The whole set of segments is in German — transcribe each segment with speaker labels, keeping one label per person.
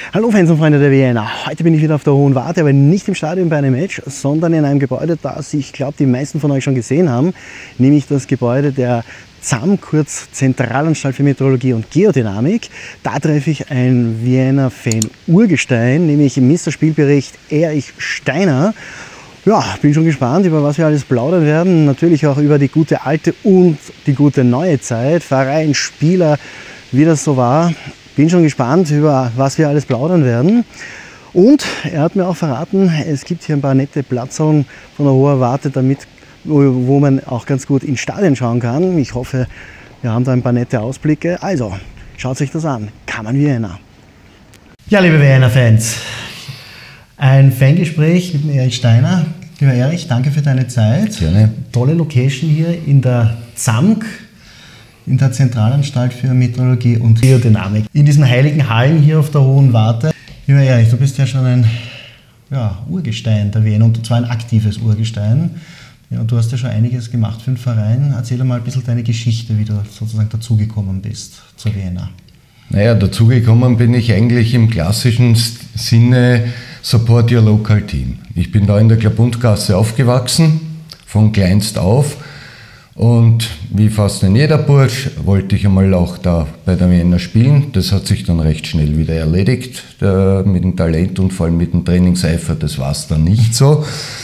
Speaker 1: Hallo Fans und Freunde der Vienna, heute bin ich wieder auf der Hohen Warte, aber nicht im Stadion bei einem Match, sondern in einem Gebäude, das ich glaube die meisten von euch schon gesehen haben, nämlich das Gebäude der ZAM, kurz Zentralanstalt für Meteorologie und Geodynamik. Da treffe ich ein Vienna-Fan-Urgestein, nämlich im Mr. Erich Steiner. Ja, bin schon gespannt, über was wir alles plaudern werden, natürlich auch über die gute alte und die gute neue Zeit, Verein, Spieler, wie das so war. Bin schon gespannt, über was wir alles plaudern werden. Und er hat mir auch verraten, es gibt hier ein paar nette Platzungen von der Hohen Warte, wo man auch ganz gut ins Stadion schauen kann. Ich hoffe, wir haben da ein paar nette Ausblicke. Also, schaut euch das an. Kammer Vienna. Ja, liebe Vienna-Fans, ein Fangespräch mit dem Erich Steiner. Lieber Erich, danke für deine Zeit.
Speaker 2: Gerne.
Speaker 1: Tolle Location hier in der ZAMK, in der Zentralanstalt für Meteorologie und Geodynamik. In diesen heiligen Hallen hier auf der Hohen Warte. Lieber Erich, du bist ja schon ein Urgestein der Vienna, und zwar ein aktives Urgestein. Ja, du hast ja schon einiges gemacht für den Verein. Erzähl mal ein bisschen deine Geschichte, wie du sozusagen dazugekommen bist zur Vienna.
Speaker 2: Naja, dazugekommen bin ich eigentlich im klassischen Sinne Support Your Local Team. Ich bin da in der Klabundgasse aufgewachsen, von kleinst auf. Und wie fast in jeder Bursch wollte ich einmal auch da bei der Vienna spielen. Das hat sich dann recht schnell wieder erledigt. Mit dem Talent und vor allem mit dem Trainingseifer, das war es dann nicht so.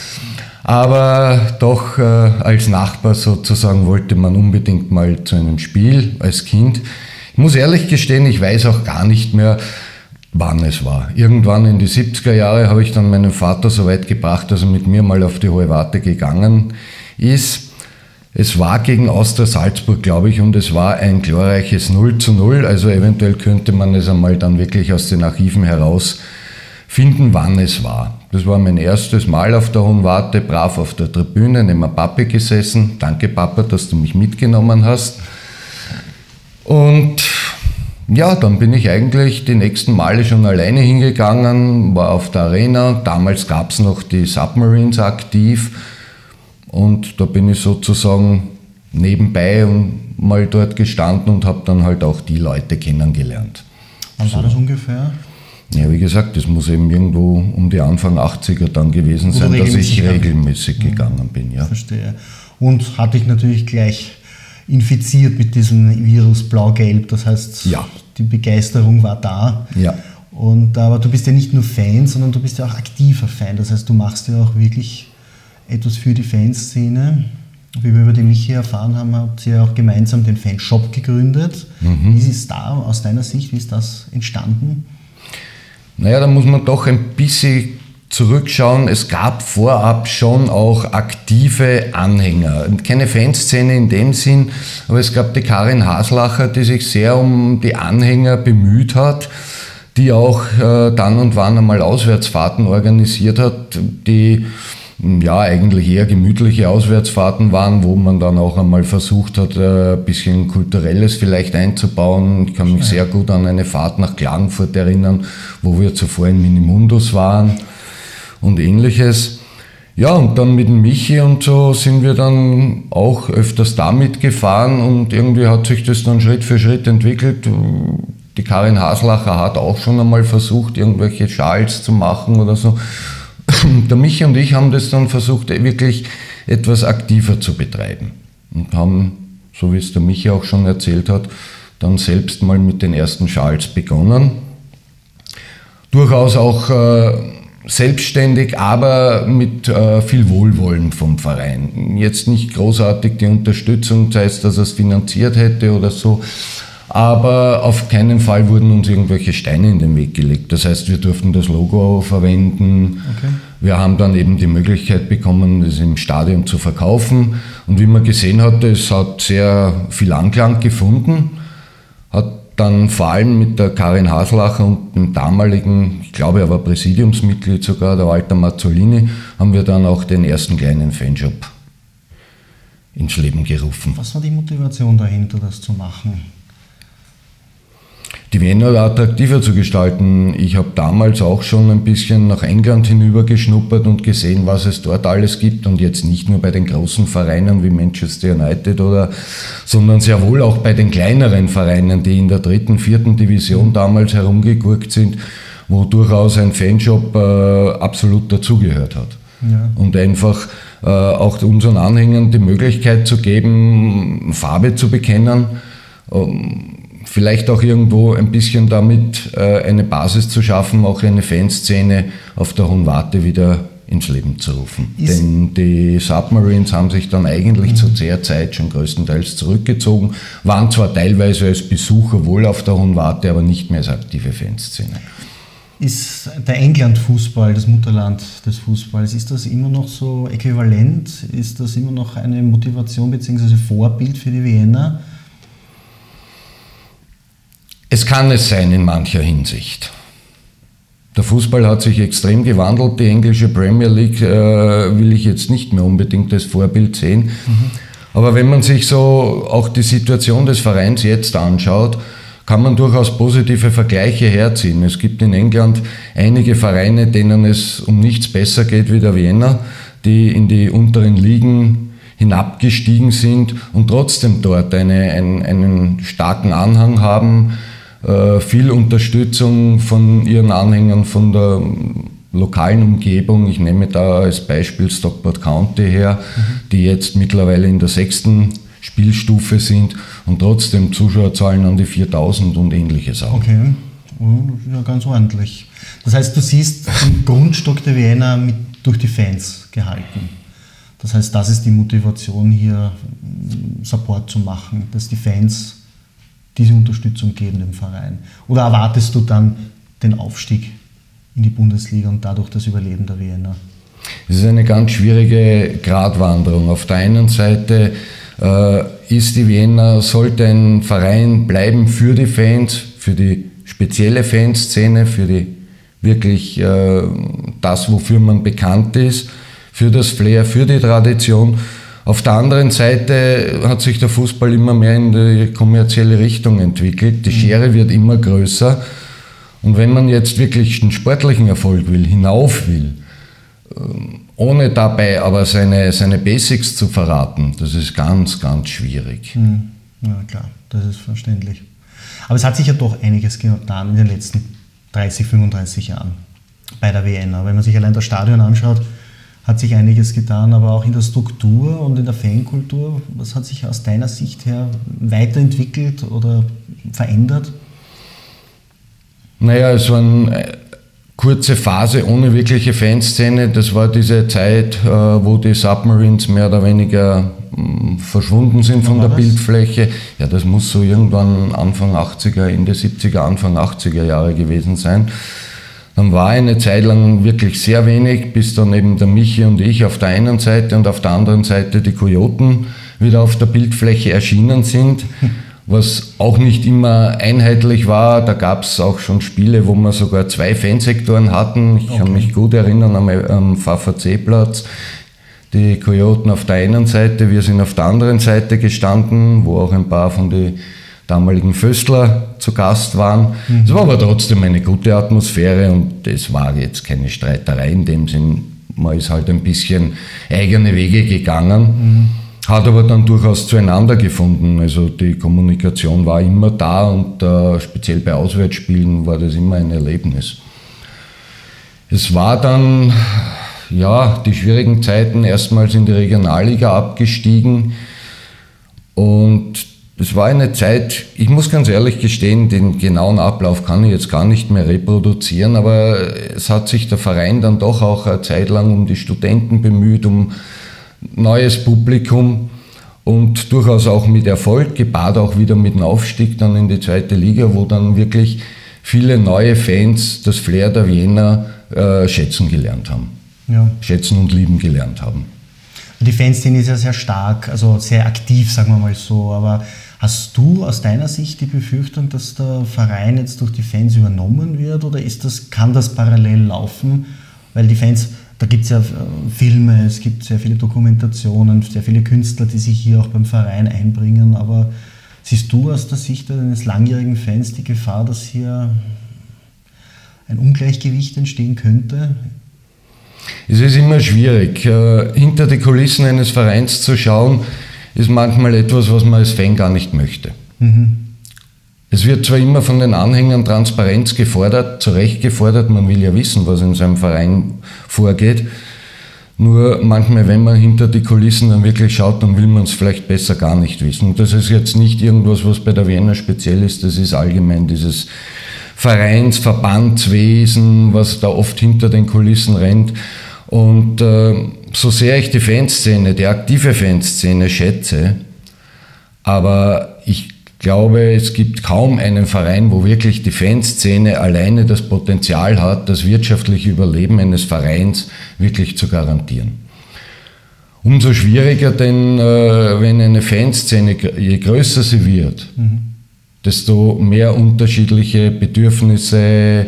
Speaker 2: Aber doch als Nachbar sozusagen wollte man unbedingt mal zu einem Spiel als Kind. Ich muss ehrlich gestehen, ich weiß auch gar nicht mehr, wann es war. Irgendwann in die 70er Jahre habe ich dann meinen Vater so weit gebracht, dass er mit mir mal auf die Hohe Warte gegangen ist. Es war gegen Austria Salzburg, glaube ich, und es war ein glorreiches 0:0. Also eventuell könnte man es einmal dann wirklich aus den Archiven herausfinden, wann es war. Das war mein erstes Mal auf der Hohen Warte, brav auf der Tribüne, neben dem Papi gesessen. Danke Papa, dass du mich mitgenommen hast. Und ja, dann bin ich eigentlich die nächsten Male schon alleine hingegangen, war auf der Arena. Damals gab es noch die Submarines aktiv. Und da bin ich sozusagen nebenbei und mal dort gestanden und habe dann halt auch die Leute kennengelernt.
Speaker 1: Wann war das ungefähr?
Speaker 2: Ja, wie gesagt, das muss eben irgendwo um die Anfang 80er dann gewesen sein, dass ich regelmäßig gegangen bin. Ja.
Speaker 1: Verstehe. Und hatte ich natürlich gleich infiziert mit diesem Virus Blau-Gelb, das heißt, ja, die Begeisterung war da. Ja. Aber du bist ja nicht nur Fan, sondern du bist ja auch aktiver Fan, das heißt, du machst ja auch wirklich etwas für die Fanszene. Wie wir über den Michi erfahren haben, habt ihr auch gemeinsam den Fanshop gegründet. Wie ist es da aus deiner Sicht, wie ist das entstanden?
Speaker 2: Naja, da muss man doch ein bisschen zurückschauen. Es gab vorab schon auch aktive Anhänger. Keine Fanszene in dem Sinn, aber es gab die Karin Haslacher, die sich sehr um die Anhänger bemüht hat, die auch dann und wann einmal Auswärtsfahrten organisiert hat, die ja eigentlich eher gemütliche Auswärtsfahrten waren, wo man dann auch einmal versucht hat, ein bisschen Kulturelles vielleicht einzubauen. Ich kann mich sehr gut an eine Fahrt nach Klagenfurt erinnern, wo wir zuvor in Minimundus waren und ähnliches. Ja, und dann mit dem Michi und so sind wir dann auch öfters damit gefahren und irgendwie hat sich das dann Schritt für Schritt entwickelt. Die Karin Haslacher hat auch schon einmal versucht, irgendwelche Schals zu machen oder so. Der Michi und ich haben das dann versucht, wirklich etwas aktiver zu betreiben und haben, so wie es der Michi auch schon erzählt hat, dann selbst mal mit den ersten Schals begonnen. Durchaus auch selbstständig, aber mit viel Wohlwollen vom Verein. Jetzt nicht großartig die Unterstützung, das heißt, dass er es finanziert hätte oder so, aber auf keinen Fall wurden uns irgendwelche Steine in den Weg gelegt. Das heißt, wir durften das Logo verwenden. Okay. Wir haben dann eben die Möglichkeit bekommen, das im Stadion zu verkaufen. Und wie man gesehen hat, es hat sehr viel Anklang gefunden. Hat dann vor allem mit der Karin Haslacher und dem damaligen, ich glaube, er war Präsidiumsmitglied sogar, der Walter Mazzolini, haben wir dann auch den ersten kleinen Fanshop ins Leben gerufen.
Speaker 1: Was war die Motivation dahinter, das zu machen?
Speaker 2: Die Vienna attraktiver zu gestalten. Ich habe damals auch schon ein bisschen nach England hinüber geschnuppert und gesehen, was es dort alles gibt, und jetzt nicht nur bei den großen Vereinen wie Manchester United sondern sehr wohl auch bei den kleineren Vereinen, die in der 3., 4. Division damals herumgegurkt sind. wo durchaus ein Fanshop absolut dazugehört hat. Ja. Und einfach auch unseren Anhängern die Möglichkeit zu geben, Farbe zu bekennen, vielleicht auch irgendwo ein bisschen damit eine Basis zu schaffen, auch eine Fanszene auf der Hohen Warte wieder ins Leben zu rufen. Denn die Submarines haben sich dann eigentlich zu der Zeit schon größtenteils zurückgezogen, waren zwar teilweise als Besucher wohl auf der Hohen Warte, aber nicht mehr als aktive Fanszene.
Speaker 1: Ist der England-Fußball, das Mutterland des Fußballs, ist das immer noch so äquivalent? Ist das immer noch eine Motivation bzw. Vorbild für die Wiener?
Speaker 2: Es kann es sein in mancher Hinsicht. Der Fußball hat sich extrem gewandelt. Die englische Premier League will ich jetzt nicht mehr unbedingt als Vorbild sehen. Aber wenn man sich so auch die Situation des Vereins jetzt anschaut, kann man durchaus positive Vergleiche herziehen. Es gibt in England einige Vereine, denen es um nichts besser geht wie der Wiener, die in die unteren Ligen hinabgestiegen sind und trotzdem dort einen starken Anhang haben, viel Unterstützung von ihren Anhängern von der lokalen Umgebung. Ich nehme da als Beispiel Stockport County her, die jetzt mittlerweile in der 6. Spielstufe sind und trotzdem Zuschauerzahlen an die 4000 und ähnliches auch.
Speaker 1: Okay, ja, ganz ordentlich. Das heißt, du siehst den Grundstock der Wiener durch die Fans gehalten. Das heißt, das ist die Motivation hier, Support zu machen, dass die Fans diese Unterstützung geben dem Verein. Oder erwartest du dann den Aufstieg in die Bundesliga und dadurch das Überleben der Wiener?
Speaker 2: Es ist eine ganz schwierige Gratwanderung. Auf der einen Seite ist die Wiener, sollte ein Verein bleiben für die Fans, für die spezielle Fanszene, für die wirklich das, wofür man bekannt ist, für das Flair, für die Tradition. Auf der anderen Seite hat sich der Fußball immer mehr in die kommerzielle Richtung entwickelt. Die Schere wird immer größer. Und wenn man jetzt wirklich einen sportlichen Erfolg will, hinauf will, ohne dabei aber seine Basics zu verraten, das ist ganz, ganz schwierig.
Speaker 1: Ja klar, das ist verständlich. Aber es hat sich ja doch einiges getan in den letzten 30, 35 Jahren bei der Wiener. Wenn man sich allein das Stadion anschaut, hat sich einiges getan, aber auch in der Struktur und in der Fankultur. Was hat sich aus deiner Sicht her weiterentwickelt oder verändert?
Speaker 2: Naja, es war eine kurze Phase ohne wirkliche Fanszene. Das war diese Zeit, wo die Submarines mehr oder weniger verschwunden sind von der Bildfläche. Ja, das muss so irgendwann Anfang 80er, Ende 70er, Anfang 80er Jahre gewesen sein. Dann war eine Zeit lang wirklich sehr wenig, bis dann eben der Michi und ich auf der einen Seite und auf der anderen Seite die Kojoten wieder auf der Bildfläche erschienen sind, was auch nicht immer einheitlich war. Da gab es auch schon Spiele, wo wir sogar 2 Fansektoren hatten. Ich kann mich gut erinnern am VVC-Platz. Die Kojoten auf der einen Seite, wir sind auf der anderen Seite gestanden, wo auch ein paar von den damaligen Föstler zu Gast waren. Es war aber trotzdem eine gute Atmosphäre und es war jetzt keine Streiterei in dem Sinn. Man ist halt ein bisschen eigene Wege gegangen, hat aber dann durchaus zueinander gefunden. Also die Kommunikation war immer da und speziell bei Auswärtsspielen war das immer ein Erlebnis. Es war dann, ja, die schwierigen Zeiten, erstmals in die Regionalliga abgestiegen und es war eine Zeit, ich muss ganz ehrlich gestehen, den genauen Ablauf kann ich jetzt gar nicht mehr reproduzieren, aber es hat sich der Verein dann doch auch eine Zeit lang um die Studenten bemüht, um neues Publikum und durchaus auch mit Erfolg, gepaart auch wieder mit dem Aufstieg dann in die 2. Liga, wo dann wirklich viele neue Fans das Flair der Wiener schätzen gelernt haben. Ja. Schätzen und lieben gelernt haben.
Speaker 1: Die Fanszene ist ja sehr stark, also sehr aktiv, sagen wir mal so, aber hast du aus deiner Sicht die Befürchtung, dass der Verein jetzt durch die Fans übernommen wird oder kann das parallel laufen? Weil die Fans, da gibt es ja Filme, es gibt sehr viele Dokumentationen, sehr viele Künstler, die sich hier auch beim Verein einbringen, aber siehst du aus der Sicht eines langjährigen Fans die Gefahr, dass hier ein Ungleichgewicht entstehen könnte?
Speaker 2: Es ist immer schwierig. Hinter die Kulissen eines Vereins zu schauen, ist manchmal etwas, was man als Fan gar nicht möchte. Es wird zwar immer von den Anhängern Transparenz gefordert, zu Recht gefordert, man will ja wissen, was in seinem Verein vorgeht. Nur manchmal, wenn man hinter die Kulissen dann wirklich schaut, dann will man es vielleicht besser gar nicht wissen. Und das ist jetzt nicht irgendwas, was bei der Wiener speziell ist, das ist allgemein dieses Verbandswesen, was da oft hinter den Kulissen rennt. Und so sehr ich die Fanszene, die aktive Fanszene schätze, aber ich glaube, es gibt kaum einen Verein, wo wirklich die Fanszene alleine das Potenzial hat, das wirtschaftliche Überleben eines Vereins wirklich zu garantieren. Umso schwieriger, denn wenn eine Fanszene, je größer sie wird, desto mehr unterschiedliche Bedürfnisse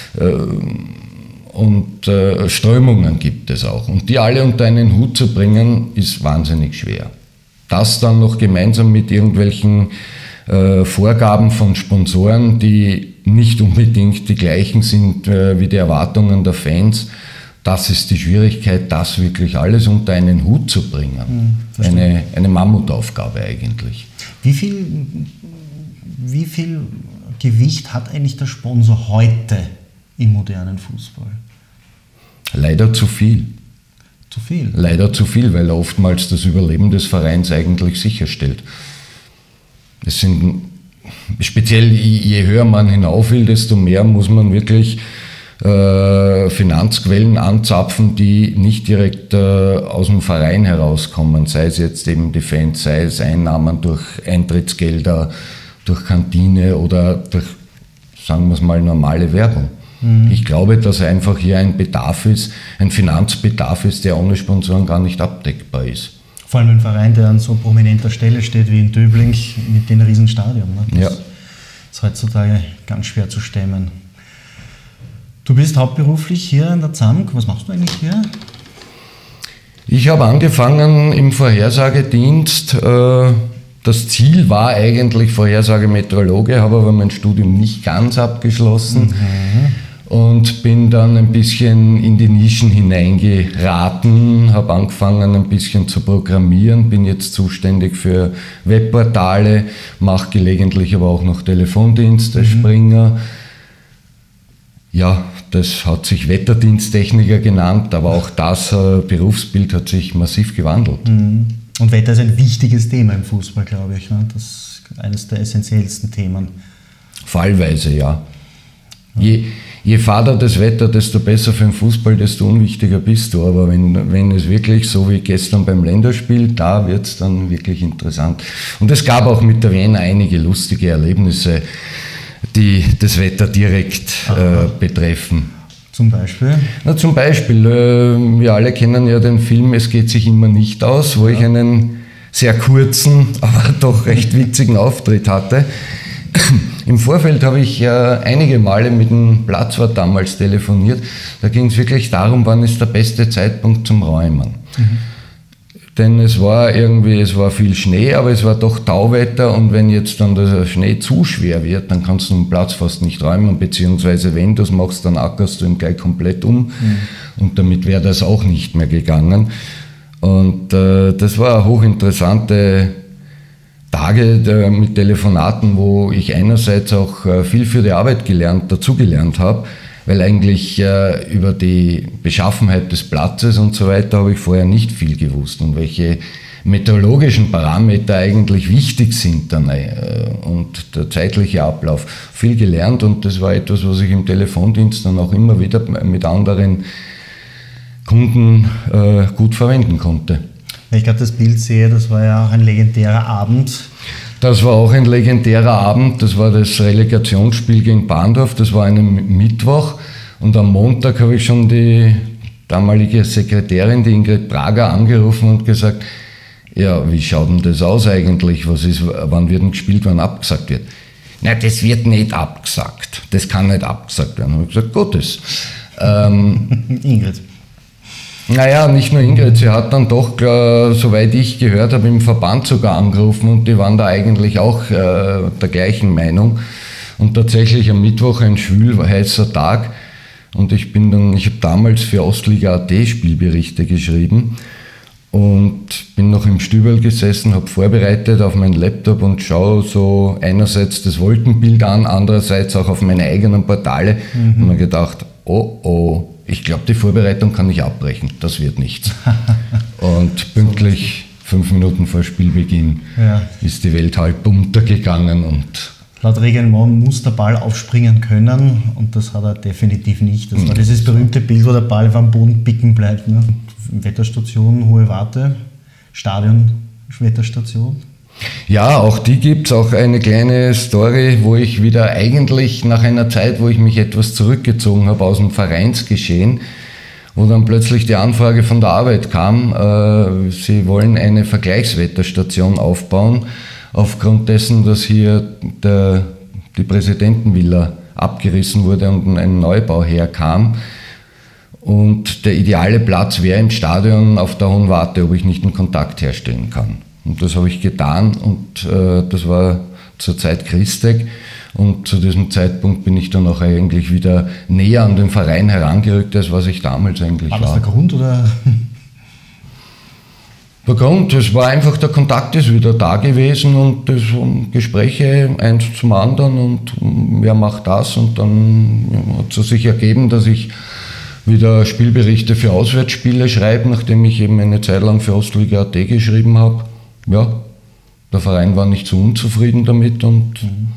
Speaker 2: und Strömungen gibt es auch. Und die alle unter einen Hut zu bringen, ist wahnsinnig schwer. Das dann noch gemeinsam mit irgendwelchen Vorgaben von Sponsoren, die nicht unbedingt die gleichen sind wie die Erwartungen der Fans, das ist die Schwierigkeit, das wirklich alles unter einen Hut zu bringen. Eine Mammutaufgabe eigentlich.
Speaker 1: Wie viel Gewicht hat eigentlich der Sponsor heute im modernen Fußball?
Speaker 2: Leider zu viel.
Speaker 1: Zu viel?
Speaker 2: Leider zu viel, weil er oftmals das Überleben des Vereins eigentlich sicherstellt. Es sind speziell, je höher man hinauf will, desto mehr muss man wirklich Finanzquellen anzapfen, die nicht direkt aus dem Verein herauskommen, sei es jetzt eben die Fans, sei es Einnahmen durch Eintrittsgelder, durch Kantine oder durch, sagen wir es mal, normale Werbung. Ich glaube, dass einfach hier ein Bedarf ist, ein Finanzbedarf ist, der ohne Sponsoren gar nicht abdeckbar ist.
Speaker 1: Vor allem ein Verein, der an so prominenter Stelle steht wie in Döbling mit dem Riesenstadion. Ne? Das ist heutzutage ganz schwer zu stemmen. Du bist hauptberuflich hier in der ZAMK. Was machst du eigentlich hier?
Speaker 2: Ich habe angefangen im Vorhersagedienst. Das Ziel war eigentlich Vorhersagemeteorologe, habe aber mein Studium nicht ganz abgeschlossen. Und bin dann ein bisschen in die Nischen hineingeraten, habe angefangen ein bisschen zu programmieren, bin jetzt zuständig für Webportale, mache gelegentlich aber auch noch Telefondienst als Springer. Ja, das hat sich Wetterdiensttechniker genannt, aber auch das Berufsbild hat sich massiv gewandelt.
Speaker 1: Und Wetter ist ein wichtiges Thema im Fußball, glaube ich. Ne? Das ist eines der essentiellsten Themen.
Speaker 2: Fallweise, ja. Je fader das Wetter, desto besser für den Fußball, desto unwichtiger bist du. Aber wenn es wirklich so wie gestern beim Länderspiel, da wird es dann wirklich interessant. Und es gab auch mit der Wiener einige lustige Erlebnisse, die das Wetter direkt betreffen.
Speaker 1: Zum Beispiel?
Speaker 2: Na, zum Beispiel, wir alle kennen ja den Film Es geht sich immer nicht aus, wo ich einen sehr kurzen, aber doch recht witzigen Auftritt hatte. Im Vorfeld habe ich einige Male mit dem Platzwart damals telefoniert. Da ging es wirklich darum, wann ist der beste Zeitpunkt zum Räumen. Denn es war viel Schnee, aber es war doch Tauwetter und wenn jetzt dann der Schnee zu schwer wird, dann kannst du den Platz fast nicht räumen, beziehungsweise wenn du es machst, dann ackerst du ihn gleich komplett um und damit wäre das auch nicht mehr gegangen. Und das war eine hochinteressante Tage mit Telefonaten, wo ich einerseits auch viel für die Arbeit dazugelernt habe, weil eigentlich über die Beschaffenheit des Platzes und so weiter habe ich vorher nicht viel gewusst und welche meteorologischen Parameter eigentlich wichtig sind dann, und der zeitliche Ablauf. Viel gelernt und das war etwas, was ich im Telefondienst dann auch immer wieder mit anderen Kunden gut verwenden konnte.
Speaker 1: Wenn ich gerade das Bild sehe, das war ja auch ein legendärer Abend.
Speaker 2: Das war auch ein legendärer Abend. Das war das Relegationsspiel gegen Bahndorf. Das war ein Mittwoch. Und am Montag habe ich schon die damalige Sekretärin, die Ingrid Prager, angerufen und gesagt, ja, wie schaut denn das aus eigentlich? Wann wird denn gespielt, wann abgesagt wird? Na, das wird nicht abgesagt. Das kann nicht abgesagt werden. Da habe ich gesagt, Gottes.
Speaker 1: Ingrid.
Speaker 2: Naja, nicht nur Ingrid, sie hat dann doch, soweit ich gehört habe, im Verband sogar angerufen und die waren da eigentlich auch der gleichen Meinung. Und tatsächlich am Mittwoch ein schwül heißer Tag und ich habe damals für Ostliga.at Spielberichte geschrieben und bin noch im Stübel gesessen, habe vorbereitet auf meinen Laptop und schaue so einerseits das Wolkenbild an, andererseits auch auf meine eigenen Portale und mir gedacht, oh, ich glaube, die Vorbereitung kann ich abbrechen, das wird nichts. Und pünktlich 5 Minuten vor Spielbeginn ist die Welt halb untergegangen und
Speaker 1: laut Reglement muss der Ball aufspringen können und das hat er definitiv nicht. Das war dieses berühmte Bild, wo der Ball am Boden picken bleibt. Ne? Wetterstation, Hohe Warte, Stadion, Wetterstation.
Speaker 2: Ja, auch die gibt es, auch eine kleine Story, wo ich wieder eigentlich nach einer Zeit, wo ich mich etwas zurückgezogen habe aus dem Vereinsgeschehen, wo dann plötzlich die Anfrage von der Arbeit kam, sie wollen eine Vergleichswetterstation aufbauen, aufgrund dessen, dass hier die Präsidentenvilla abgerissen wurde und ein Neubau herkam. Und der ideale Platz wäre im Stadion auf der Hohen Warte, ob ich nicht einen Kontakt herstellen kann. Und das habe ich getan und das war zur Zeit Christek. Und zu diesem Zeitpunkt bin ich dann auch eigentlich wieder näher an den Verein herangerückt, als was ich damals eigentlich war.
Speaker 1: War das der Grund, oder?
Speaker 2: Der Grund, es war einfach, der Kontakt ist wieder da gewesen und das Gespräche eins zum anderen und wer macht das und dann hat es sich ergeben, dass ich wieder Spielberichte für Auswärtsspiele schreibe, nachdem ich eben eine Zeit lang für Ostliga.at geschrieben habe. Ja, der Verein war nicht so unzufrieden damit und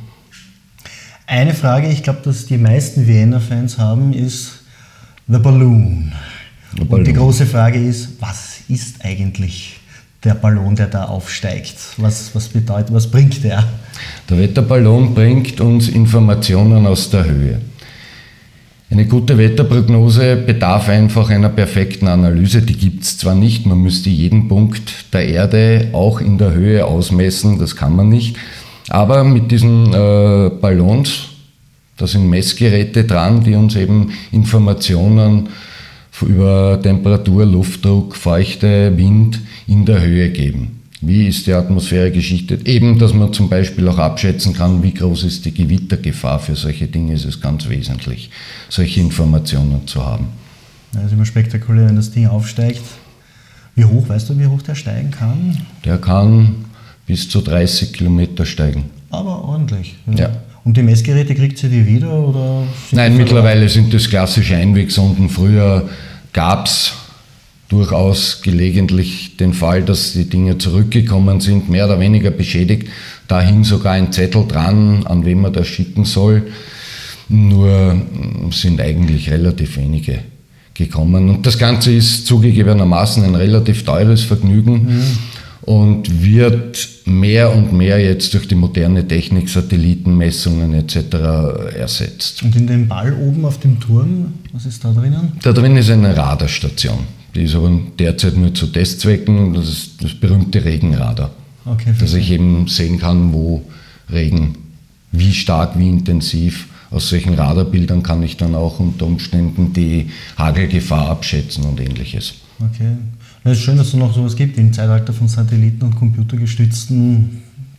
Speaker 1: eine Frage, ich glaube, dass die meisten Vienna-Fans haben, ist The Balloon. Und die große Frage ist, was ist eigentlich der Ballon, der da aufsteigt? Was bedeutet, was bringt der?
Speaker 2: Der Wetterballon bringt uns Informationen aus der Höhe. Eine gute Wetterprognose bedarf einfach einer perfekten Analyse. Die gibt es zwar nicht, man müsste jeden Punkt der Erde auch in der Höhe ausmessen, das kann man nicht. Aber mit diesen Ballons, da sind Messgeräte dran, die uns eben Informationen über Temperatur, Luftdruck, Feuchte, Wind in der Höhe geben. Wie ist die Atmosphäre geschichtet? Eben, dass man zum Beispiel auch abschätzen kann, wie groß ist die Gewittergefahr. Für solche Dinge ist es ganz wesentlich, solche Informationen zu haben.
Speaker 1: Das ist immer spektakulär, wenn das Ding aufsteigt. Wie hoch, weißt du, wie hoch der steigen kann?
Speaker 2: Der kann bis zu 30 Kilometer steigen.
Speaker 1: Aber ordentlich.
Speaker 2: Ja.
Speaker 1: Und die Messgeräte kriegt sie die wieder? Oder
Speaker 2: nein, mittlerweile sind das klassische Einwegsonden. Früher gab es durchaus gelegentlich den Fall, dass die Dinge zurückgekommen sind, mehr oder weniger beschädigt. Da hing sogar ein Zettel dran, an wen man das schicken soll. Nur sind eigentlich relativ wenige gekommen. Und das Ganze ist zugegebenermaßen ein relativ teures Vergnügen und wird mehr und mehr jetzt durch die moderne Technik, Satellitenmessungen etc. ersetzt.
Speaker 1: Und in dem Ball oben auf dem Turm, was ist da drinnen?
Speaker 2: Da drin ist eine Radarstation. Die ist aber derzeit nur zu Testzwecken. Das ist das berühmte Regenradar. Okay, dass ich eben sehen kann, wo Regen, wie stark, wie intensiv. Aus solchen Radarbildern kann ich dann auch unter Umständen die Hagelgefahr abschätzen und ähnliches.
Speaker 1: Okay. Es ist schön, dass es noch sowas gibt im Zeitalter von Satelliten und computergestützten.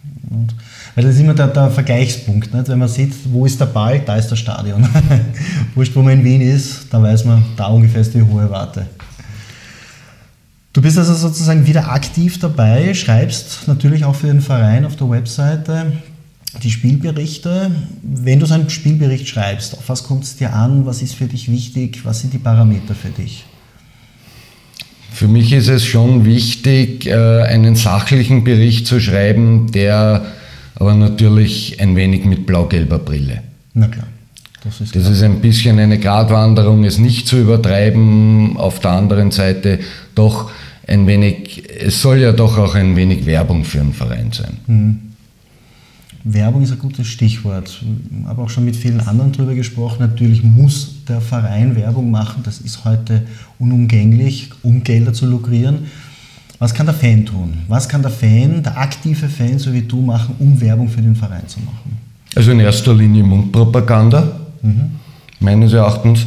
Speaker 1: Weil das ist immer der Vergleichspunkt. Nicht? Wenn man sieht, wo ist der Ball, da ist das Stadion. Wurscht, wo man in Wien ist, da weiß man, da ungefähr ist die Hohe Warte. Du bist also sozusagen wieder aktiv dabei, schreibst natürlich auch für den Verein auf der Webseite die Spielberichte. Wenn du so einen Spielbericht schreibst, auf was kommt es dir an, was ist für dich wichtig, was sind die Parameter für dich?
Speaker 2: Für mich ist es schon wichtig, einen sachlichen Bericht zu schreiben, der aber natürlich ein wenig mit blau-gelber Brille.
Speaker 1: Na klar.
Speaker 2: Das ist ein bisschen eine Gratwanderung, es nicht zu übertreiben, auf der anderen Seite doch ein wenig, es soll ja doch auch ein wenig Werbung für einen Verein sein.
Speaker 1: Werbung ist ein gutes Stichwort. Ich habe auch schon mit vielen anderen darüber gesprochen. Natürlich muss der Verein Werbung machen, das ist heute unumgänglich, um Gelder zu lukrieren. Was kann der Fan tun? Was kann der Fan, der aktive Fan, so wie du, machen, um Werbung für den Verein zu machen?
Speaker 2: Also in erster Linie Mundpropaganda, meines Erachtens.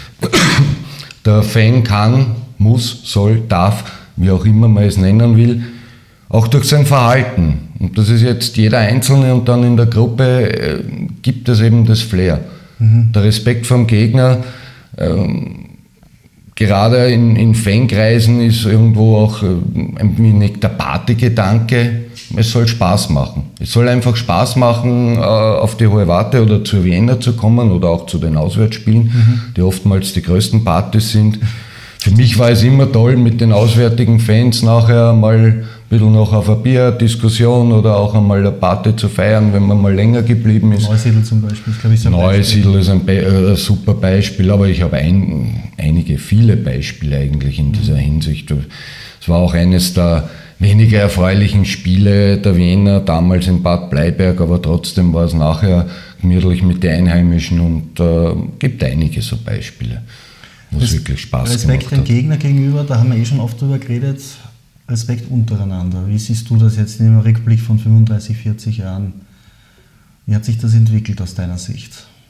Speaker 2: Der Fan kann, muss, soll, darf, wie auch immer man es nennen will, auch durch sein Verhalten. Und das ist jetzt jeder Einzelne und dann in der Gruppe gibt es eben das Flair. Der Respekt vom Gegner, gerade in Fankreisen ist irgendwo auch ein wenig der Partygedanke. Es soll Spaß machen. Es soll einfach Spaß machen, auf die Hohe Warte oder zur Vienna zu kommen oder auch zu den Auswärtsspielen, die oftmals die größten Partys sind. Für mich war es immer toll, mit den auswärtigen Fans nachher mal ein bisschen noch auf eine Bierdiskussion oder auch einmal eine Party zu feiern, wenn man mal länger geblieben ist.
Speaker 3: Neusiedl zum Beispiel, glaube ich, so ein
Speaker 2: Neusiedl ist ein super Beispiel, aber ich habe viele Beispiele eigentlich in dieser Hinsicht. Es war auch eines der weniger erfreulichen Spiele der Wiener, damals in Bad Bleiberg, aber trotzdem war es nachher gemütlich mit den Einheimischen und gibt einige so Beispiele, wo es wirklich Spaß gemacht hat.
Speaker 3: Respekt dem Gegner gegenüber, da haben wir schon oft drüber geredet, Respekt untereinander. Wie siehst du das jetzt im Rückblick von 35, 40 Jahren? Wie hat sich das entwickelt aus deiner Sicht?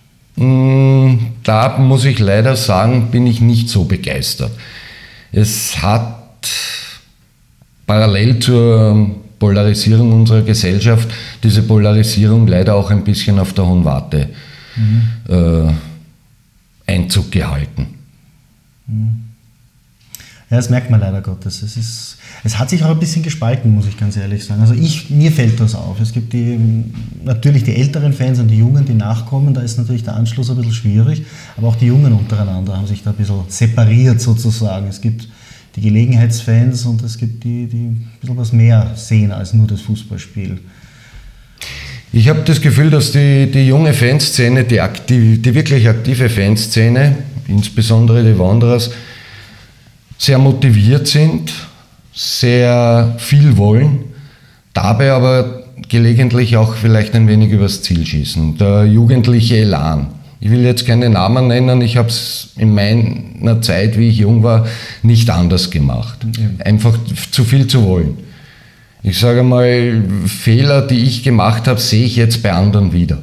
Speaker 2: Da muss ich leider sagen, bin ich nicht so begeistert. Es hat parallel zur Polarisierung unserer Gesellschaft diese Polarisierung leider auch ein bisschen auf der Hohen Warte Einzug gehalten.
Speaker 3: Ja, das merkt man leider Gottes. Es hat sich auch ein bisschen gespalten, muss ich ganz ehrlich sagen. Also mir fällt das auf. Es gibt natürlich die älteren Fans und die Jungen, die nachkommen. Da ist natürlich der Anschluss ein bisschen schwierig. Aber auch die Jungen untereinander haben sich da ein bisschen separiert sozusagen. Es gibt die Gelegenheitsfans und es gibt die ein bisschen was mehr sehen als nur das Fußballspiel.
Speaker 2: Ich habe das Gefühl, dass die junge Fanszene, die wirklich aktive Fanszene, insbesondere die Wanderers, sehr motiviert sind, sehr viel wollen, dabei aber gelegentlich auch vielleicht ein wenig übers Ziel schießen. Der jugendliche Elan. Ich will jetzt keine Namen nennen, ich habe es in meiner Zeit, wie ich jung war, nicht anders gemacht. Einfach zu viel zu wollen. Ich sage mal, Fehler, die ich gemacht habe, sehe ich jetzt bei anderen wieder.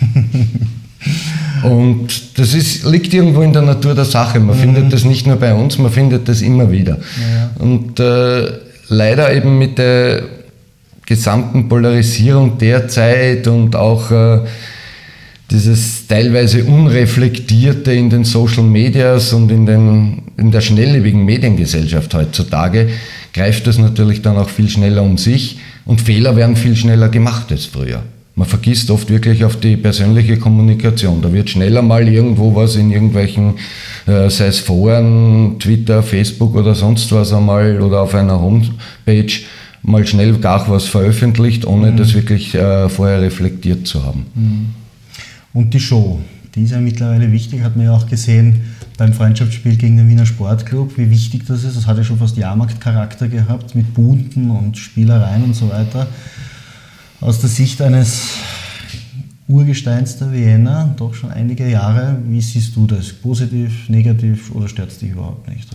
Speaker 2: Und das liegt irgendwo in der Natur der Sache. Man findet das nicht nur bei uns, man findet das immer wieder. Ja. Und leider eben mit der gesamten Polarisierung derzeit und auch dieses teilweise Unreflektierte in den Social Medias und in der schnelllebigen Mediengesellschaft heutzutage greift das natürlich dann auch viel schneller um sich und Fehler werden viel schneller gemacht als früher. Man vergisst oft wirklich auf die persönliche Kommunikation. Da wird schneller mal irgendwo was in irgendwelchen, sei es Foren, Twitter, Facebook oder sonst was einmal oder auf einer Homepage mal schnell gar was veröffentlicht, ohne das wirklich vorher reflektiert zu haben.
Speaker 3: Und die Show, die ist ja mittlerweile wichtig, hat man ja auch gesehen beim Freundschaftsspiel gegen den Wiener Sportclub, wie wichtig das ist. Das hat ja schon fast Jahrmarktcharakter gehabt mit Bunten und Spielereien und so weiter. Aus der Sicht eines Urgesteins der Vienna, doch schon einige Jahre, wie siehst du das? Positiv, negativ oder stört es dich überhaupt nicht?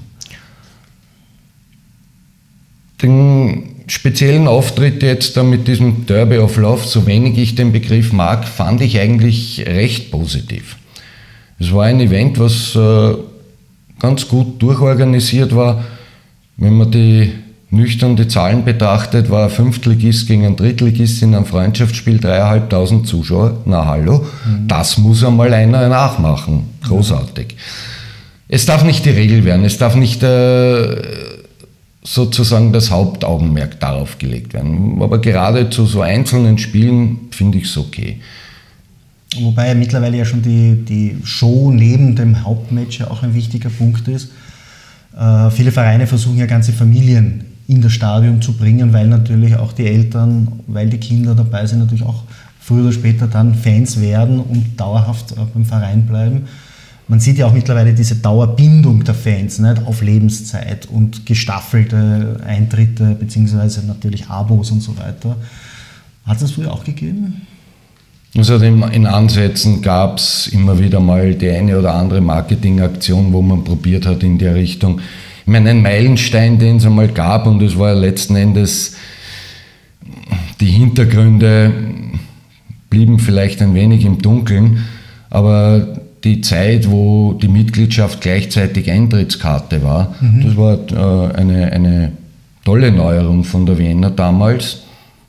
Speaker 2: Den speziellen Auftritt jetzt da mit diesem Derby of Love, so wenig ich den Begriff mag, fand ich eigentlich recht positiv. Es war ein Event, was ganz gut durchorganisiert war. Wenn man nüchtern die Zahlen betrachtet, war ein Fünftligist gegen ein Drittligist in einem Freundschaftsspiel, 3.500 Zuschauer. Na hallo, das muss einmal einer nachmachen. Großartig. Es darf nicht die Regel werden, es darf nicht sozusagen das Hauptaugenmerk darauf gelegt werden. Aber gerade zu so einzelnen Spielen finde ich es okay.
Speaker 3: Wobei mittlerweile ja schon die Show neben dem Hauptmatch ja auch ein wichtiger Punkt ist. Viele Vereine versuchen ja ganze Familien in das Stadion zu bringen, weil natürlich auch die Eltern, weil die Kinder dabei sind, natürlich auch früher oder später dann Fans werden und dauerhaft beim Verein bleiben. Man sieht ja auch mittlerweile diese Dauerbindung der Fans, nicht, auf Lebenszeit und gestaffelte Eintritte beziehungsweise natürlich Abos und so weiter. Hat es das früher auch gegeben?
Speaker 2: Also in Ansätzen gab es immer wieder mal die eine oder andere Marketingaktion, wo man probiert hat in der Richtung. Ich meine, ein Meilenstein, den es einmal gab, und es war letzten Endes, die Hintergründe blieben vielleicht ein wenig im Dunkeln, aber die Zeit, wo die Mitgliedschaft gleichzeitig Eintrittskarte war, das war eine tolle Neuerung von der Vienna damals.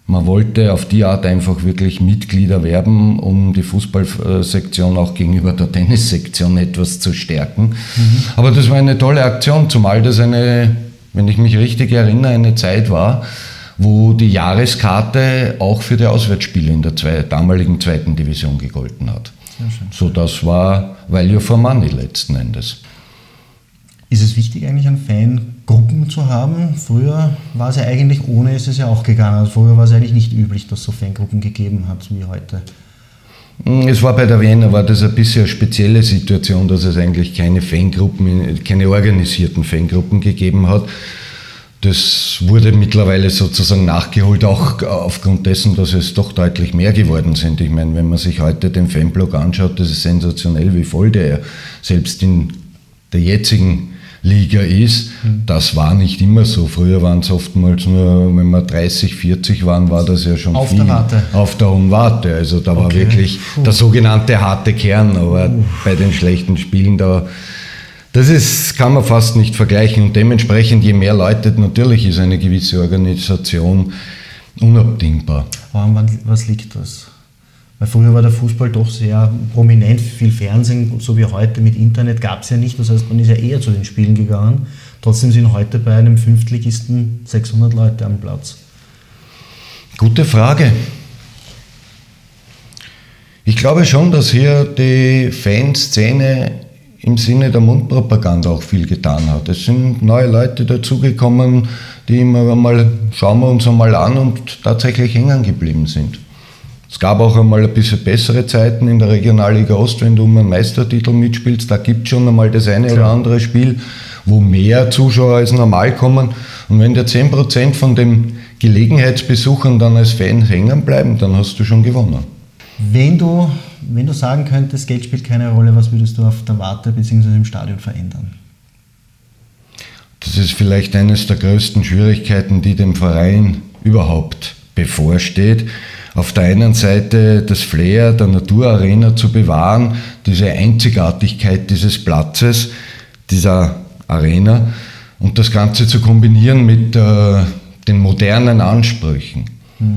Speaker 2: Man wollte auf die Art einfach wirklich Mitglieder werben, um die Fußballsektion auch gegenüber der Tennissektion etwas zu stärken. Aber das war eine tolle Aktion, zumal das wenn ich mich richtig erinnere, eine Zeit war, wo die Jahreskarte auch für die Auswärtsspiele in der damaligen 2. Division gegolten hat. So, das war Value for Money letzten Endes.
Speaker 3: Ist es wichtig eigentlich an Fangruppen zu haben? Früher war es ja eigentlich, ohne ist es ja auch gegangen. Also früher war es eigentlich nicht üblich, dass es so Fangruppen gegeben hat wie heute.
Speaker 2: Es war bei der Wiener, war das ein bisschen eine spezielle Situation, dass es eigentlich keine Fangruppen, keine organisierten Fangruppen gegeben hat. Das wurde mittlerweile sozusagen nachgeholt, auch aufgrund dessen, dass es doch deutlich mehr geworden sind. Ich meine, wenn man sich heute den Fanblog anschaut, das ist sensationell, wie voll der selbst in der jetzigen Liga ist. Das war nicht immer so. Früher waren es oftmals nur, wenn wir 30, 40 waren, war das ja schon
Speaker 3: auf
Speaker 2: viel.
Speaker 3: Der Warte.
Speaker 2: Auf der hohen Warte. Also da war wirklich der sogenannte harte Kern, aber bei den schlechten Spielen kann man fast nicht vergleichen. Und dementsprechend, je mehr Leute, natürlich ist eine gewisse Organisation unabdingbar.
Speaker 3: Was liegt das? Weil früher war der Fußball doch sehr prominent, viel Fernsehen, so wie heute mit Internet gab es ja nicht. Das heißt, man ist ja eher zu den Spielen gegangen. Trotzdem sind heute bei einem Fünftligisten 600 Leute am Platz.
Speaker 2: Gute Frage. Ich glaube schon, dass hier die Fanszene im Sinne der Mundpropaganda auch viel getan hat. Es sind neue Leute dazugekommen, die immer mal, schauen wir uns einmal an, und tatsächlich hängen geblieben sind. Es gab auch einmal ein bisschen bessere Zeiten in der Regionalliga Ost, wenn du um einen Meistertitel mitspielst. Da gibt es schon einmal das eine oder andere Spiel, wo mehr Zuschauer als normal kommen. Und wenn dir 10% von den Gelegenheitsbesuchern dann als Fan hängen bleiben, dann hast du schon gewonnen.
Speaker 3: Wenn du sagen könntest, Geld spielt keine Rolle, was würdest du auf der Warte bzw. im Stadion verändern?
Speaker 2: Das ist vielleicht eines der größten Schwierigkeiten, die dem Verein überhaupt bevorsteht. Auf der einen Seite das Flair der Naturarena zu bewahren, diese Einzigartigkeit dieses Platzes, dieser Arena, und das Ganze zu kombinieren mit den modernen Ansprüchen.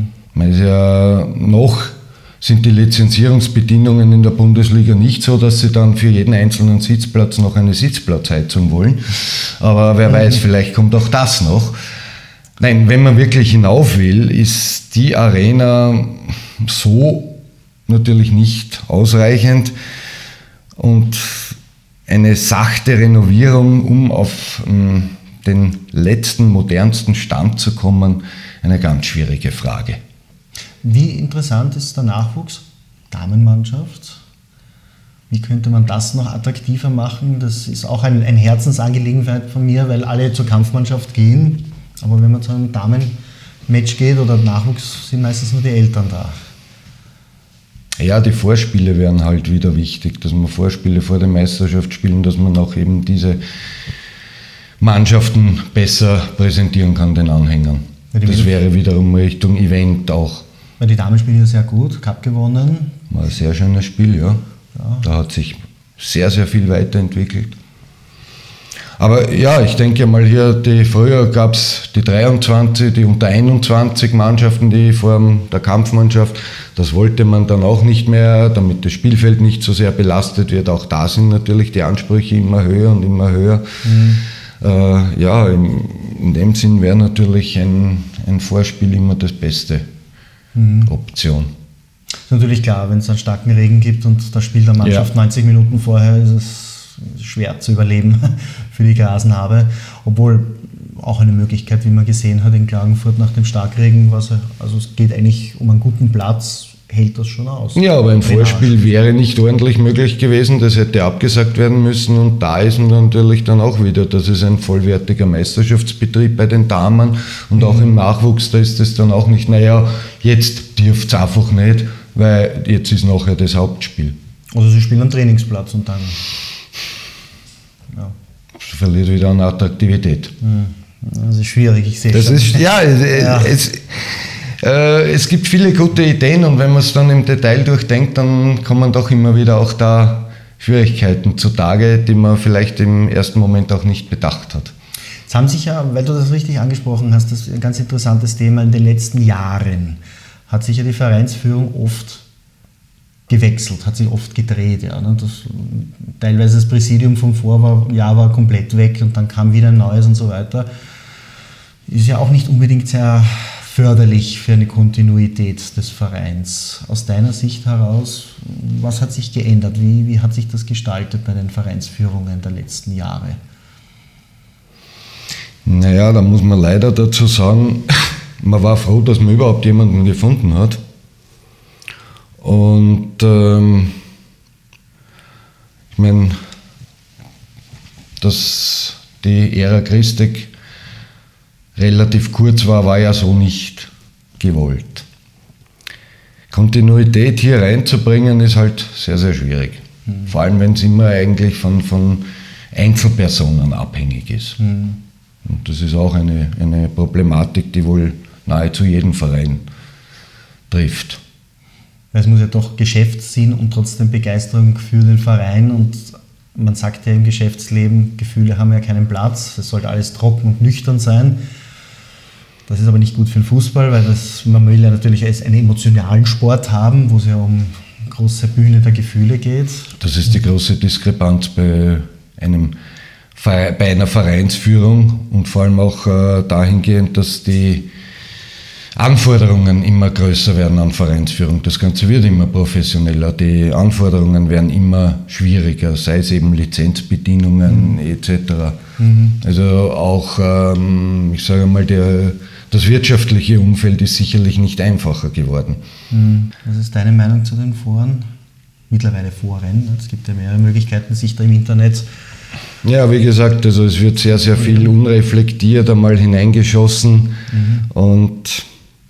Speaker 2: Noch sind die Lizenzierungsbedingungen in der Bundesliga nicht so, dass sie dann für jeden einzelnen Sitzplatz noch eine Sitzplatzheizung wollen. Aber wer weiß, vielleicht kommt auch das noch. Nein, wenn man wirklich hinauf will, ist die Arena so natürlich nicht ausreichend, und eine sachte Renovierung, um auf den letzten, modernsten Stand zu kommen, eine ganz schwierige Frage.
Speaker 3: Wie interessant ist der Nachwuchs? Damenmannschaft? Wie könnte man das noch attraktiver machen? Das ist auch ein Herzensangelegenheit von mir, weil alle zur Kampfmannschaft gehen. Aber wenn man zu einem Damenmatch geht oder Nachwuchs, sind meistens nur die Eltern da.
Speaker 2: Ja, die Vorspiele wären halt wieder wichtig, dass man Vorspiele vor der Meisterschaft spielen, dass man auch eben diese Mannschaften besser präsentieren kann den Anhängern. Ja, das wäre wiederum Richtung Event auch.
Speaker 3: Weil die Damen spielen ja sehr gut, Cup gewonnen.
Speaker 2: War ein sehr schönes Spiel, ja. Da hat sich sehr, sehr viel weiterentwickelt. Aber ja, ich denke mal hier, früher gab es die 23, die unter 21 Mannschaften, die vor der Kampfmannschaft, das wollte man dann auch nicht mehr, damit das Spielfeld nicht so sehr belastet wird. Auch da sind natürlich die Ansprüche immer höher und immer höher. Ja, in dem Sinn wäre natürlich ein Vorspiel immer das beste Option.
Speaker 3: Das ist natürlich klar, wenn es einen starken Regen gibt und da spielt eine Mannschaft 90 Minuten vorher, ist es schwer zu überleben für die Grasnarbe. Obwohl auch eine Möglichkeit, wie man gesehen hat in Klagenfurt nach dem Starkregen, also es geht eigentlich um einen guten Platz, hält das schon aus. Ja,
Speaker 2: aber ein Vorspiel wäre nicht ordentlich möglich gewesen, das hätte abgesagt werden müssen, und da ist natürlich dann auch wieder, das ist ein vollwertiger Meisterschaftsbetrieb bei den Damen, und auch im Nachwuchs, da ist es dann auch nicht, naja, jetzt dürft es einfach nicht, weil jetzt ist nachher das Hauptspiel.
Speaker 3: Also sie spielen einen Trainingsplatz und dann
Speaker 2: verliert wieder an Attraktivität.
Speaker 3: Das ist schwierig, ich sehe
Speaker 2: das. Es gibt viele gute Ideen, und wenn man es dann im Detail durchdenkt, dann kommen doch immer wieder auch da Schwierigkeiten zutage, die man vielleicht im ersten Moment auch nicht bedacht hat.
Speaker 3: Jetzt haben sich ja, weil du das richtig angesprochen hast, das ist ein ganz interessantes Thema, in den letzten Jahren hat sich ja die Vereinsführung oft gewechselt, hat sich oft gedreht. Ja, ne? Teilweise das Präsidium vom Vorjahr war komplett weg und dann kam wieder ein neues und so weiter. Ist ja auch nicht unbedingt sehr förderlich für eine Kontinuität des Vereins. Aus deiner Sicht heraus, was hat sich geändert? Wie hat sich das gestaltet bei den Vereinsführungen der letzten Jahre?
Speaker 2: Naja, da muss man leider dazu sagen, man war froh, dass man überhaupt jemanden gefunden hat. Und ich meine, dass die Ära Christek relativ kurz war ja so nicht gewollt. Kontinuität hier reinzubringen ist halt sehr, sehr schwierig. Vor allem, wenn es immer eigentlich von Einzelpersonen abhängig ist. Und das ist auch eine Problematik, die wohl nahezu jeden Verein trifft.
Speaker 3: Weil es muss ja doch Geschäftssinn und trotzdem Begeisterung für den Verein, und man sagt ja im Geschäftsleben, Gefühle haben ja keinen Platz, es sollte alles trocken und nüchtern sein. Das ist aber nicht gut für den Fußball, weil man will ja natürlich einen emotionalen Sport haben, wo es ja um große Bühne der Gefühle geht. Das
Speaker 2: ist die große Diskrepanz bei einer Vereinsführung und vor allem auch dahingehend, dass die Anforderungen immer größer werden an Vereinsführung. Das Ganze wird immer professioneller, die Anforderungen werden immer schwieriger, sei es eben Lizenzbedienungen etc. Also auch, ich sage mal, das wirtschaftliche Umfeld ist sicherlich nicht einfacher geworden.
Speaker 3: Was ist deine Meinung zu den Foren? Mittlerweile Foren, es gibt ja mehrere Möglichkeiten, sich da im Internet...
Speaker 2: Ja, wie gesagt, also es wird sehr, sehr viel unreflektiert einmal hineingeschossen und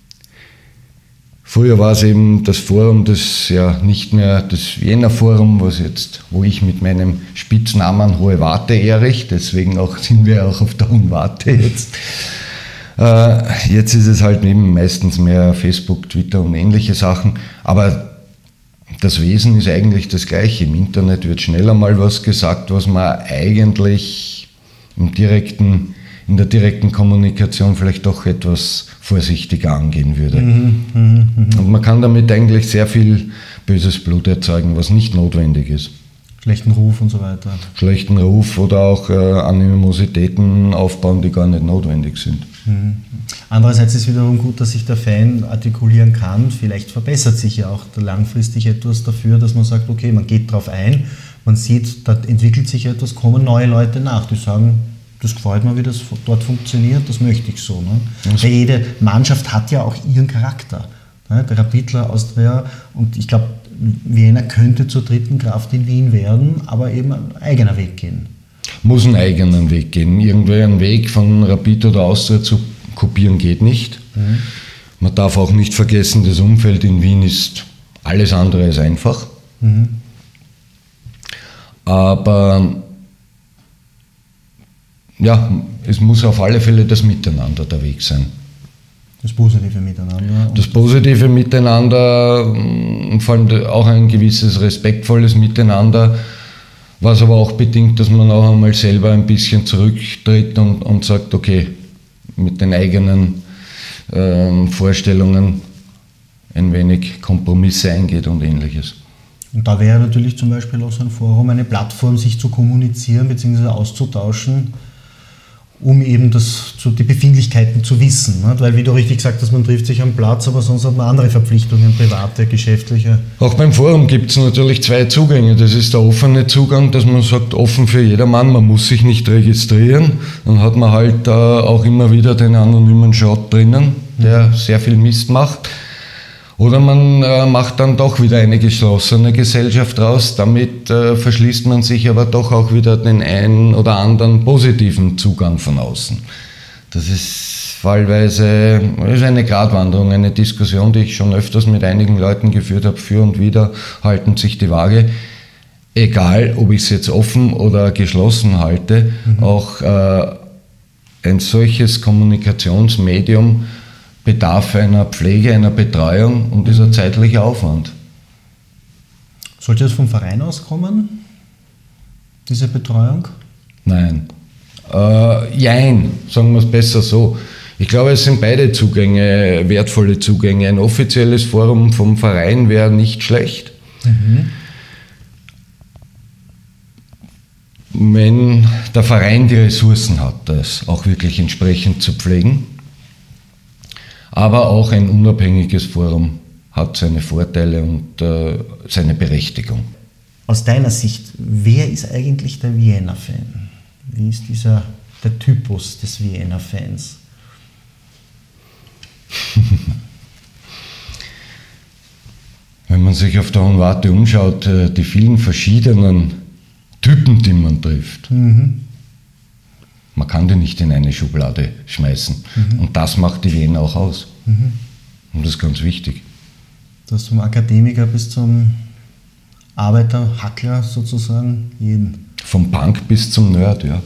Speaker 2: früher war es eben das Forum, das ja nicht mehr das Wiener Forum, wo ich mit meinem Spitznamen Hohe Warte Erich, deswegen sind wir auch auf der Hohen Warte jetzt. Jetzt ist es halt eben meistens mehr Facebook, Twitter und ähnliche Sachen, aber das Wesen ist eigentlich das Gleiche. Im Internet wird schneller mal was gesagt, was man eigentlich in der direkten Kommunikation vielleicht doch etwas vorsichtiger angehen würde. Und man kann damit eigentlich sehr viel böses Blut erzeugen, was nicht notwendig ist.
Speaker 3: Schlechten Ruf und so weiter.
Speaker 2: Schlechten Ruf oder auch Animositäten aufbauen, die gar nicht notwendig sind.
Speaker 3: Andererseits ist wiederum gut, dass sich der Fan artikulieren kann. Vielleicht verbessert sich ja auch langfristig etwas dafür, dass man sagt, okay, man geht drauf ein, man sieht, da entwickelt sich etwas, kommen neue Leute nach, die sagen, das gefällt mir, wie das dort funktioniert, das möchte ich so. Ne? Weil jede Mannschaft hat ja auch ihren Charakter. Ne? Der Rapidler, Austria, und ich glaube, Vienna könnte zur dritten Kraft in Wien werden, aber eben ein eigener Weg gehen.
Speaker 2: Muss einen eigenen Weg gehen. Irgendwie einen Weg von Rapid oder Austria zu kopieren geht nicht. Man darf auch nicht vergessen, das Umfeld in Wien ist alles andere als einfach. Aber ja, es muss auf alle Fälle das Miteinander der Weg sein.
Speaker 3: Das positive Miteinander.
Speaker 2: Das positive Miteinander und vor allem auch ein gewisses respektvolles Miteinander, was aber auch bedingt, dass man auch einmal selber ein bisschen zurücktritt und sagt, okay, mit den eigenen Vorstellungen ein wenig Kompromisse eingeht und Ähnliches.
Speaker 3: Und da wäre natürlich zum Beispiel auch so ein Forum eine Plattform, sich zu kommunizieren bzw. auszutauschen, um eben die Befindlichkeiten zu wissen. Nicht? Weil, wie du richtig gesagt hast, man trifft sich am Platz, aber sonst hat man andere Verpflichtungen, private, geschäftliche.
Speaker 2: Auch beim Forum gibt es natürlich zwei Zugänge. Das ist der offene Zugang, dass man sagt, offen für jedermann, man muss sich nicht registrieren. Dann hat man halt auch immer wieder den anonymen Shot drinnen, der sehr viel Mist macht. Oder man macht dann doch wieder eine geschlossene Gesellschaft raus. Damit verschließt man sich aber doch auch wieder den einen oder anderen positiven Zugang von außen. Das ist fallweise eine Gratwanderung, eine Diskussion, die ich schon öfters mit einigen Leuten geführt habe. Für und wider halten sich die Waage. Egal, ob ich es jetzt offen oder geschlossen halte, auch ein solches Kommunikationsmedium bedarf einer Pflege, einer Betreuung und dieser zeitliche Aufwand.
Speaker 3: Sollte das vom Verein aus kommen, diese Betreuung?
Speaker 2: Nein. Jein, sagen wir es besser so. Ich glaube, es sind beide Zugänge wertvolle Zugänge. Ein offizielles Forum vom Verein wäre nicht schlecht. Wenn der Verein die Ressourcen hat, das auch wirklich entsprechend zu pflegen. Aber auch ein unabhängiges Forum hat seine Vorteile und seine Berechtigung.
Speaker 3: Aus deiner Sicht, wer ist eigentlich der Vienna-Fan? Wie ist der Typus des Vienna-Fans?
Speaker 2: Wenn man sich auf der Hohen Warte umschaut, die vielen verschiedenen Typen, die man trifft, man kann die nicht in eine Schublade schmeißen. Und das macht die Wien auch aus. Und das ist ganz wichtig.
Speaker 3: Das vom Akademiker bis zum Arbeiter, Hackler sozusagen, jeden.
Speaker 2: Vom Punk bis zum Nerd, ja.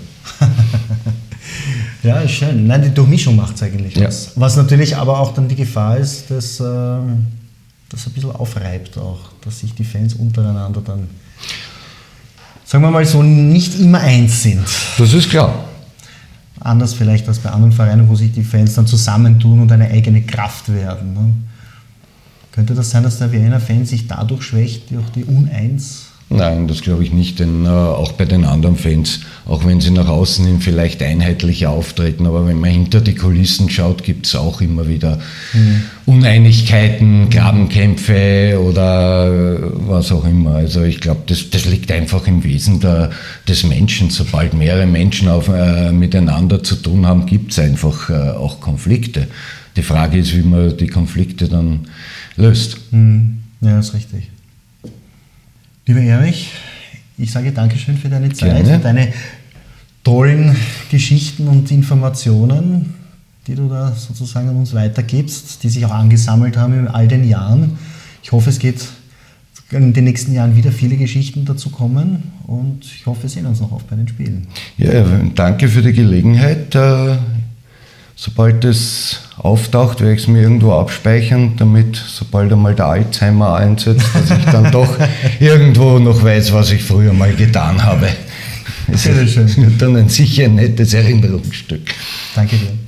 Speaker 3: Ja, ist schön. Nein, die Durchmischung macht es eigentlich aus. Was natürlich aber auch dann die Gefahr ist, dass das ein bisschen aufreibt auch, dass sich die Fans untereinander dann, sagen wir mal so, nicht immer eins sind.
Speaker 2: Das ist klar.
Speaker 3: Anders vielleicht als bei anderen Vereinen, wo sich die Fans dann zusammentun und eine eigene Kraft werden. Ne? Könnte das sein, dass der Wiener Fan sich dadurch schwächt, durch die Uneins?
Speaker 2: Nein, das glaube ich nicht, denn auch bei den anderen Fans, auch wenn sie nach außen hin vielleicht einheitlicher auftreten, aber wenn man hinter die Kulissen schaut, gibt es auch immer wieder Uneinigkeiten, Grabenkämpfe oder was auch immer. Also ich glaube, das liegt einfach im Wesen des Menschen. Sobald mehrere Menschen miteinander zu tun haben, gibt es einfach auch Konflikte. Die Frage ist, wie man die Konflikte dann löst.
Speaker 3: Ja, das ist richtig. Lieber Erich, ich sage Dankeschön für deine Zeit, für deine tollen Geschichten und Informationen, die du da sozusagen an uns weitergibst, die sich auch angesammelt haben in all den Jahren. Ich hoffe, es geht in den nächsten Jahren wieder viele Geschichten dazu kommen und ich hoffe, wir sehen uns noch oft bei den Spielen.
Speaker 2: Ja, danke für die Gelegenheit. Sobald es auftaucht, werde ich es mir irgendwo abspeichern, damit, sobald einmal der Alzheimer einsetzt, dass ich dann doch irgendwo noch weiß, was ich früher mal getan habe. Es
Speaker 3: Sehr schön.
Speaker 2: wird dann sicher ein nettes Erinnerungsstück.
Speaker 3: Danke dir.